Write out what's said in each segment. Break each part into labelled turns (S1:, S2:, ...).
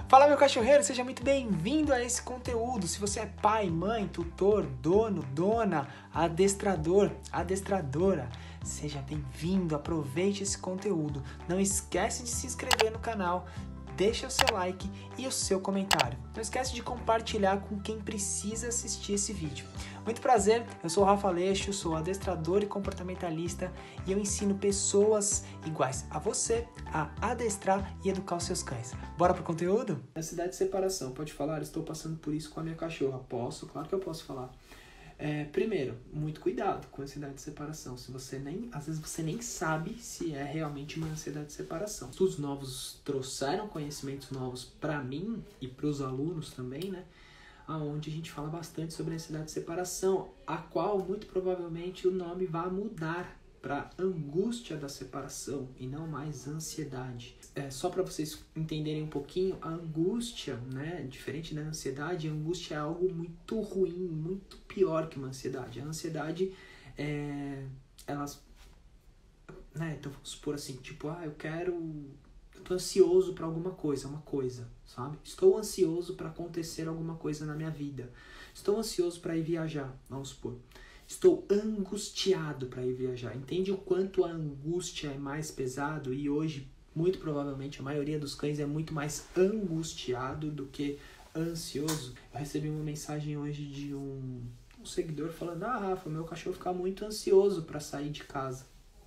S1: Fala, meu cachorreiro, seja muito bem-vindo a esse conteúdo. Se você é pai, mãe, tutor, dono, dona, adestrador, adestradora, seja bem-vindo, aproveite esse conteúdo. Não esquece de se inscrever no canal, deixa o seu like e o seu comentário. Não esquece de compartilhar com quem precisa assistir esse vídeo. Muito prazer, eu sou o Rafa Aleixo, sou adestrador e comportamentalista e eu ensino pessoas iguais a você a adestrar e educar os seus cães. Bora pro conteúdo? Ansiedade de separação, pode falar? Estou passando por isso com a minha cachorra. Posso? Claro que eu posso falar. Primeiro, muito cuidado com a ansiedade de separação. Às vezes você nem sabe se é realmente uma ansiedade de separação. Estudos novos trouxeram conhecimentos novos para mim e para os alunos também, né? Onde a gente fala bastante sobre a ansiedade de separação, a qual muito provavelmente o nome vai mudar para angústia da separação e não mais ansiedade. Só para vocês entenderem um pouquinho, a angústia, né, diferente da ansiedade, a angústia é algo muito ruim, muito pior que uma ansiedade. A ansiedade, elas, né, então vamos supor assim, tipo, eu tô ansioso para alguma coisa, uma coisa, sabe? Estou ansioso para acontecer alguma coisa na minha vida. Estou ansioso para ir viajar, vamos supor. Estou angustiado para ir viajar. Entende o quanto a angústia é mais pesado? E hoje, muito provavelmente, a maioria dos cães é muito mais angustiado do que ansioso. Eu recebi uma mensagem hoje de um seguidor falando: Rafa, meu cachorro fica muito ansioso para sair de casa.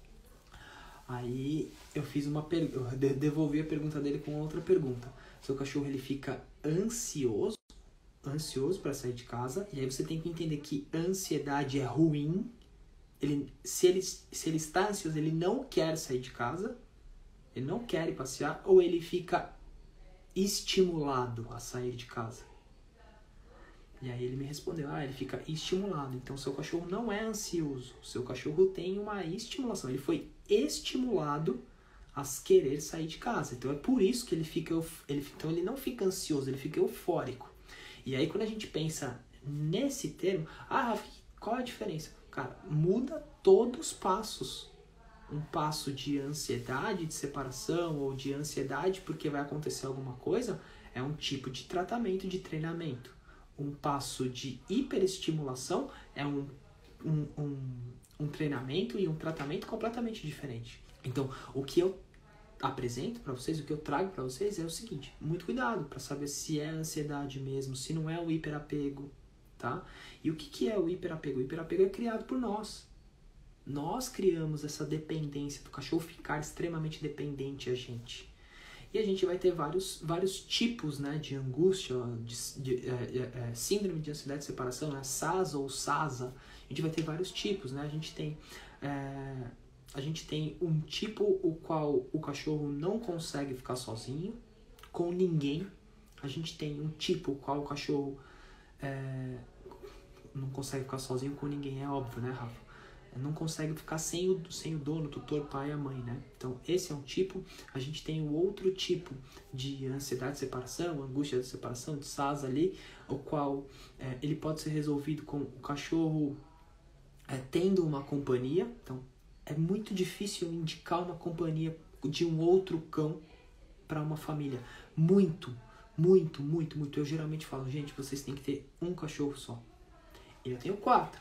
S1: Aí eu fiz eu devolvi a pergunta dele com outra pergunta. Seu cachorro ele fica ansioso para sair de casa, e aí você tem que entender que ansiedade é ruim. Se ele está ansioso, ele não quer sair de casa, ele não quer ir passear, ou ele fica estimulado a sair de casa. E aí ele me respondeu: ele fica estimulado. Então seu cachorro não é ansioso, seu cachorro tem uma estimulação, ele foi estimulado a querer sair de casa. Então é por isso que então ele não fica ansioso, ele fica eufórico. E aí quando a gente pensa nesse termo, Rafa, qual a diferença? Cara, muda todos os passos. Um passo de ansiedade de separação ou de ansiedade porque vai acontecer alguma coisa é um tipo de tratamento, de treinamento. Um passo de hiperestimulação é um treinamento e um tratamento completamente diferente. Então, o que eu apresento para vocês, o que eu trago para vocês é o seguinte: muito cuidado para saber se é ansiedade mesmo, se não é o hiperapego, tá? E o que é o hiperapego? O hiperapego é criado por nós. Nós criamos essa dependência do cachorro ficar extremamente dependente a gente. E a gente vai ter vários tipos, né, de angústia, síndrome de ansiedade de separação, né, SASA ou SASA. A gente vai ter vários tipos, né? A gente tem um tipo o qual o cachorro não consegue ficar sozinho com ninguém. A gente tem um tipo o qual o cachorro não consegue ficar sozinho com ninguém, é óbvio, né, Rafa? Não consegue ficar sem o dono, o tutor, pai e a mãe, né? Então, esse é um tipo. A gente tem o outro tipo de ansiedade de separação, angústia de separação, de SASA ali, o qual ele pode ser resolvido com o cachorro tendo uma companhia. Então, é muito difícil indicar uma companhia de um outro cão para uma família. Muito, muito, muito, muito. Eu geralmente falo: gente, vocês têm que ter um cachorro só. Eu tenho 4.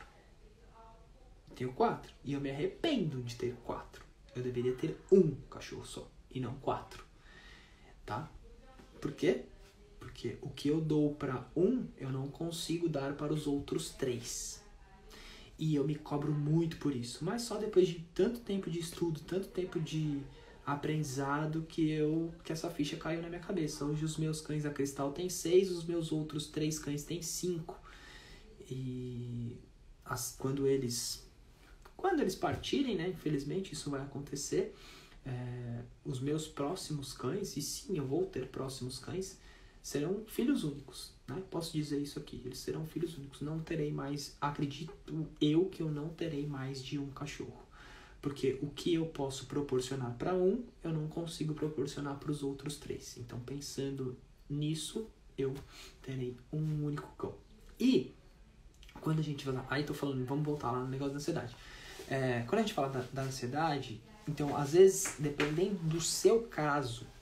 S1: E eu me arrependo de ter 4. Eu deveria ter um cachorro só e não 4, tá? Por quê? Porque o que eu dou para um, eu não consigo dar para os outros 3. E eu me cobro muito por isso. Mas só depois de tanto tempo de estudo, tanto tempo de aprendizado, que essa ficha caiu na minha cabeça. Hoje os meus cães da Cristal têm 6, os meus outros 3 cães têm 5. E quando eles partirem, né, infelizmente isso vai acontecer, os meus próximos cães, e sim, eu vou ter próximos cães, serão filhos únicos, né? Posso dizer isso aqui, eles serão filhos únicos. Não terei mais, acredito eu que eu não terei mais de um cachorro, porque o que eu posso proporcionar para um, eu não consigo proporcionar para os outros 3. Então, pensando nisso, eu terei um único cão. E quando a gente vai lá, aí tô falando, vamos voltar lá no negócio da ansiedade. Quando a gente fala da ansiedade, então, às vezes, dependendo do seu caso,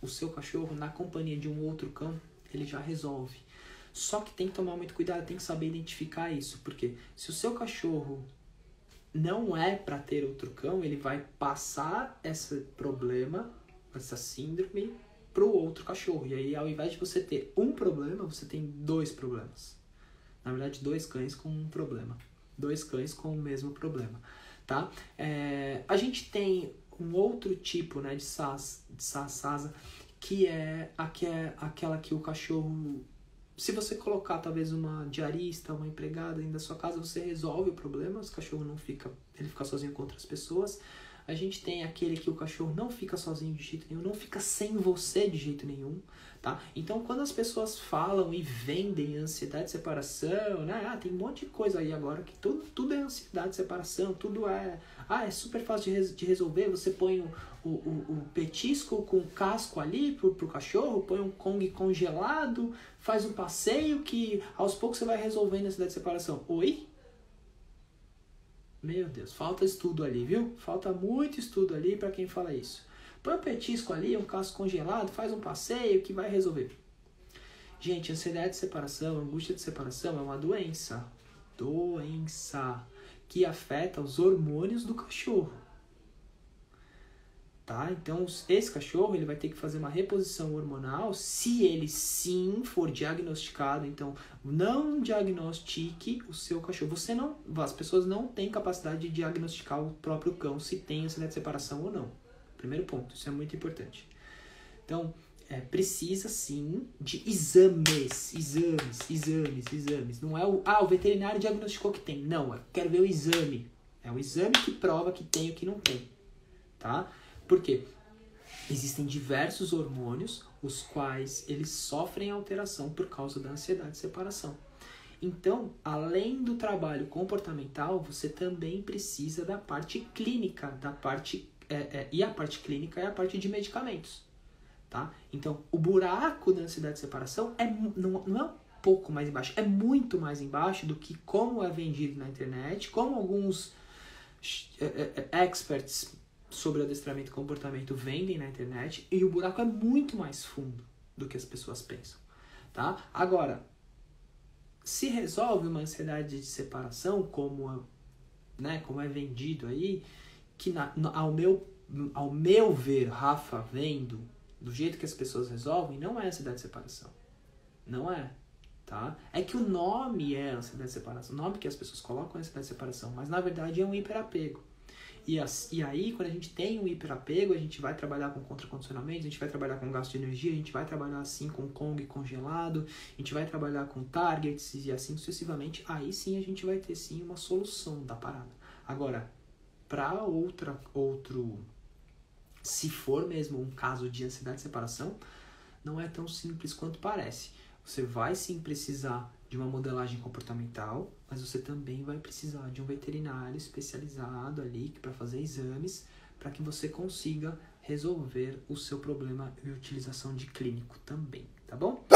S1: o seu cachorro na companhia de um outro cão, ele já resolve. Só que tem que tomar muito cuidado, tem que saber identificar isso, porque se o seu cachorro não é para ter outro cão, ele vai passar esse problema, essa síndrome, pro outro cachorro. E aí, ao invés de você ter um problema, você tem 2 problemas. Na verdade, 2 cães com um problema. 2 cães com o mesmo problema, tá? A gente tem um outro tipo, né, de Sasa, que é aquela que o cachorro... Se você colocar, talvez, uma diarista, uma empregada dentro da sua casa, você resolve o problema, o cachorro não fica... Ele fica sozinho com outras pessoas. A gente tem aquele que o cachorro não fica sozinho de jeito nenhum, não fica sem você de jeito nenhum, tá? Então, quando as pessoas falam e vendem ansiedade de separação, né? Tem um monte de coisa aí agora que tudo é ansiedade de separação, tudo é... é super fácil de resolver, você põe o petisco com casco ali pro cachorro, põe um Kong congelado, faz um passeio que aos poucos você vai resolvendo a ansiedade de separação. Oi? Meu Deus, falta estudo ali, viu? Falta muito estudo ali para quem fala isso. Põe um petisco ali, um casco congelado, faz um passeio que vai resolver. Gente, ansiedade de separação, angústia de separação é uma doença. Doença que afeta os hormônios do cachorro. Tá? Então, esse cachorro ele vai ter que fazer uma reposição hormonal se ele sim for diagnosticado. Então, não diagnostique o seu cachorro. As pessoas não têm capacidade de diagnosticar o próprio cão se tem ansiedade de separação ou não. Primeiro ponto, isso é muito importante. Então, precisa sim de exames. Não é o veterinário diagnosticou que tem. Não, eu quero ver o exame. É o exame que prova que tem ou que não tem. Tá? Por quê? Existem diversos hormônios, os quais eles sofrem alteração por causa da ansiedade de separação. Então, além do trabalho comportamental, você também precisa da parte clínica, e a parte clínica é a parte de medicamentos. Tá? Então, o buraco da ansiedade de separação não é um pouco mais embaixo, é muito mais embaixo do que como é vendido na internet, como alguns experts sobre adestramento e comportamento vendem na internet, e o buraco é muito mais fundo do que as pessoas pensam, tá? Agora, se resolve uma ansiedade de separação, como é vendido aí, que ao meu ver, Rafa, vendo do jeito que as pessoas resolvem, não é ansiedade de separação. Não é, tá? É que o nome é ansiedade de separação, o nome que as pessoas colocam é ansiedade de separação, mas na verdade é um hiperapego. E aí, quando a gente tem um hiperapego, a gente vai trabalhar com contracondicionamento, a gente vai trabalhar com gasto de energia, a gente vai trabalhar assim com Kong congelado, a gente vai trabalhar com targets e assim sucessivamente. Aí sim a gente vai ter sim uma solução da parada. Agora, para outro, se for mesmo um caso de ansiedade de separação, não é tão simples quanto parece. Você vai sim precisar de uma modelagem comportamental, mas você também vai precisar de um veterinário especializado ali para fazer exames, para que você consiga resolver o seu problema e utilização de clínico também, tá bom?